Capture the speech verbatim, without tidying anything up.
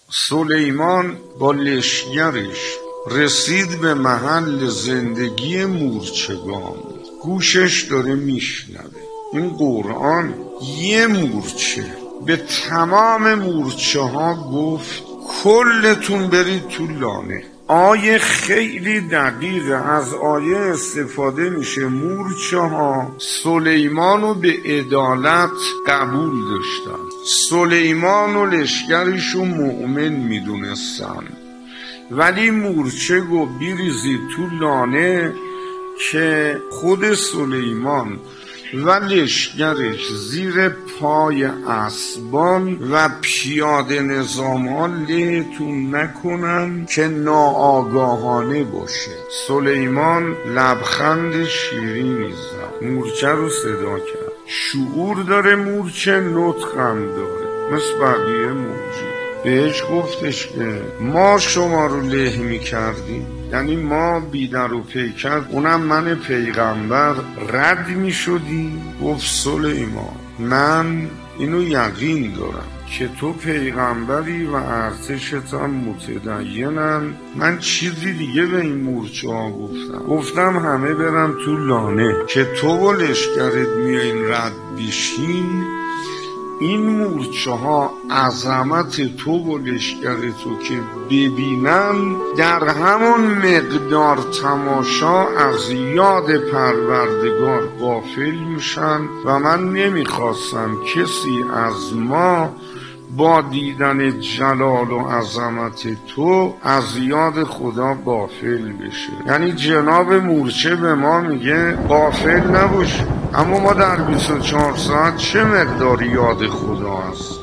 سلیمان با لشکرش رسید به محل زندگی مورچگان. گوشش داره میشنوه. این قرآن یه مورچه به تمام مورچه ها گفت کلتون برید تو لانه. آیه خیلی دقیقه از آیه استفاده میشه. مورچه ها سلیمان رو به عدالت قبول داشتن. سلیمان و لشکرش رو مؤمن میدونستن، ولی مورچه گو بیریزید تو لانه که خود سلیمان و لشکرش زیر پای اسبان و پیاده نظام ها لهتون نکنن که ناآگاهانه باشه. سلیمان لبخند شیرینی زد، مورچه رو صدا کرد. شعور داره مورچه، نطقم داره مثل بقیه موجود. بهش گفتش که ما شما رو له می کردیم، یعنی ما بیدر و پیکر، اونم من پیغمبر رد می شدیم. گفت سلیمان من اینو یقین دارم که تو پیغمبری و ارتشت هم متدینن. من چیزی دیگه به این مورچه ها گفتم گفتم همه برن تو لانه که تو و لشکرت میایین رد بشین. این مورچه ها عظمت تو و لشکر تو که ببینن در همون مقدار تماشا از یاد پروردگار غافل میشن و من نمیخواستم کسی از ما با دیدن جلال و عظمت تو از یاد خدا غافل بشه. یعنی جناب مورچه به ما میگه غافل نباشه، اما ما در بیست و چهار ساعت چه مقدار یاد خدا هست.